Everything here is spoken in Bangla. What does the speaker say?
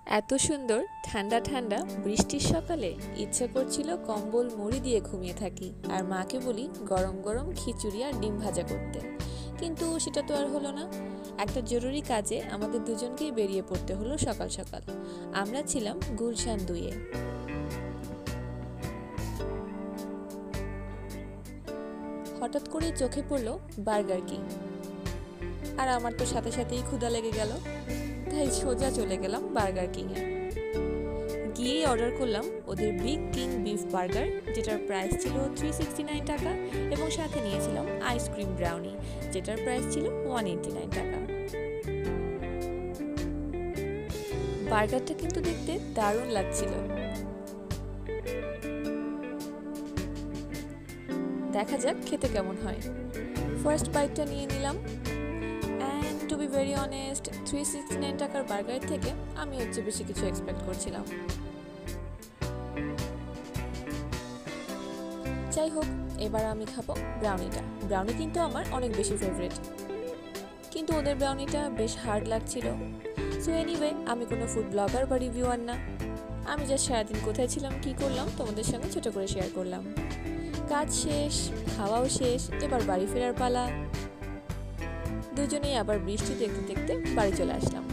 এত সুন্দর ঠান্ডা ঠান্ডা বৃষ্টির সকালে ইচ্ছে করছিল কম্বল মুড়ি দিয়ে ঘুমিয়ে থাকি আর মাকে বলি গরম গরম খিচুড়ি আর ডিম ভাজা করতে, কিন্তু সেটা তো আর হলো না। একটা জরুরি কাজে আমাদের দুজনকেই বেরিয়ে পড়তে হলো সকাল সকাল। আমরা ছিলাম গুলশান 2-এ। হঠাৎ করেই চোখে পড়লো বার্গার কিং, আর আমার তো সাথে সাথেই ক্ষুধা লেগে গেল, তাই সোজা চলে গেলাম বার্গার কিংয়ে। গিয়েই অর্ডার করলাম ওদের বিগ কিং বিফ বার্গার, যেটার প্রাইস ছিল 369 টাকা, এবং সাথে নিয়েছিলাম আইসক্রিম ব্রাউনি, যেটার প্রাইস ছিল 189 টাকা। বার্গারটা কিন্তু দেখতে দারুণ লাগছিল। দেখা যাক খেতে কেমন হয়। ফার্স্ট বাইটটা নিয়ে নিলাম। টু বি ভেরি অনেস্ট, 369 টাকার বার্গার থেকে আমি হচ্ছে বেশি কিছু এক্সপেক্ট করছিলাম। যাই হোক, এবার আমি খাবো ব্রাউনিটা। ব্রাউনি কিন্তু আমার অনেক বেশি ফেভারিট, কিন্তু ওদের ব্রাউনিটা বেশ হার্ড লাগছিল। সো এনিওয়ে, আমি কোনো ফুড ব্লগার বা রিভিউয়ার না। আমি জাস্ট সারাদিন কোথায় ছিলাম, কি করলাম, তোমাদের সঙ্গে ছোট করে শেয়ার করলাম। কাজ শেষ, খাওয়াও শেষ, এবার বাড়ি ফেরার পালা। দুজনেই আবার বৃষ্টি দেখতে দেখতে বাড়ি চলে আসলাম।